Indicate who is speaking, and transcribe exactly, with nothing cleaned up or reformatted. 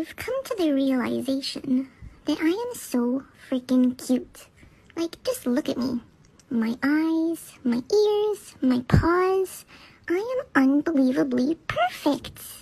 Speaker 1: I've come to the realization that I am so freaking cute. Like, just look at me. My eyes, my ears, my paws. I am unbelievably perfect.